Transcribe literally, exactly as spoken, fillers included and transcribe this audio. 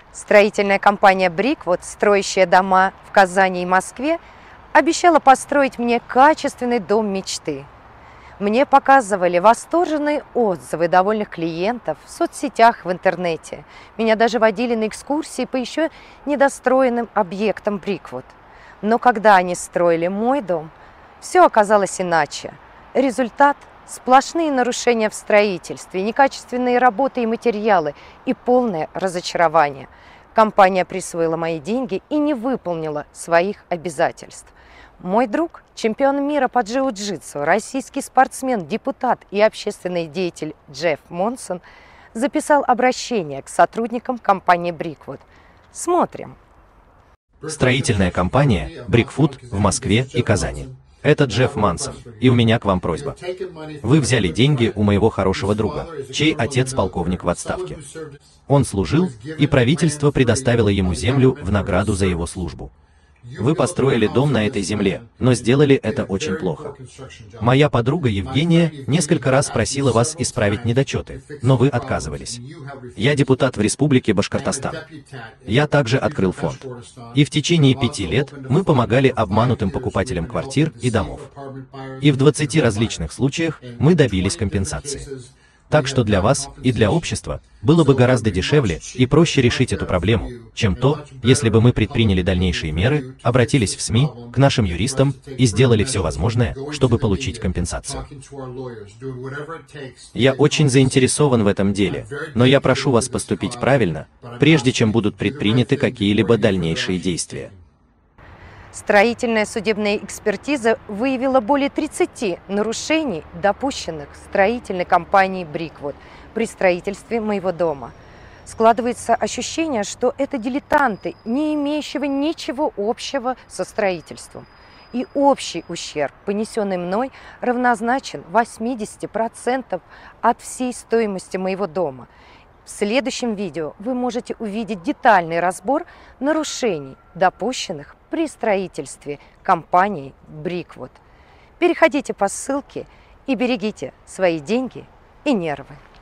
Строительная компания «Бриквуд», строящая дома в Казани и Москве, обещала построить мне качественный дом мечты. Мне показывали восторженные отзывы довольных клиентов в соцсетях, в интернете. Меня даже водили на экскурсии по еще недостроенным объектам «Бриквуд». Но когда они строили мой дом, все оказалось иначе. Результат – сплошные нарушения в строительстве, некачественные работы и материалы и полное разочарование. Компания присвоила мои деньги и не выполнила своих обязательств. Мой друг, чемпион мира по джиу-джитсу, российский спортсмен, депутат и общественный деятель Джефф Монсон записал обращение к сотрудникам компании «Бриквуд». Смотрим. Строительная компания «Бриквуд» в Москве и Казани. Это Джефф Монсон, и у меня к вам просьба. Вы взяли деньги у моего хорошего друга, чей отец полковник в отставке. Он служил, и правительство предоставило ему землю в награду за его службу. Вы построили дом на этой земле, но сделали это очень плохо. Моя подруга Евгения несколько раз просила вас исправить недочеты, но вы отказывались. Я депутат в Республике Башкортостан. Я также открыл фонд. И в течение пяти лет мы помогали обманутым покупателям квартир и домов. И в двадцати различных случаях мы добились компенсации. Так что для вас и для общества было бы гораздо дешевле и проще решить эту проблему, чем то, если бы мы предприняли дальнейшие меры, обратились в СМИ, к нашим юристам и сделали все возможное, чтобы получить компенсацию. Я очень заинтересован в этом деле, но я прошу вас поступить правильно, прежде чем будут предприняты какие-либо дальнейшие действия. Строительная судебная экспертиза выявила более тридцати нарушений, допущенных строительной компанией «Бриквуд» при строительстве моего дома. Складывается ощущение, что это дилетанты, не имеющие ничего общего со строительством. И общий ущерб, понесенный мной, равнозначен восьмидесяти процентам от всей стоимости моего дома. В следующем видео вы можете увидеть детальный разбор нарушений, допущенных при строительстве компании «Бриквуд». Переходите по ссылке и берегите свои деньги и нервы.